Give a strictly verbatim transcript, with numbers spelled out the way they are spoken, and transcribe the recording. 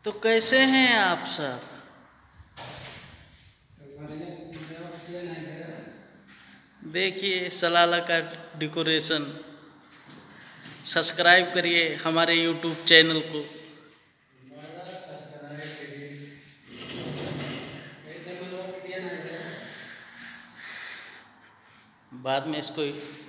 तो कैसे हैं आप सब? देखिए सलाला का डेकोरेशन। सब्सक्राइब करिए हमारे यूट्यूब चैनल को। बाद में इसको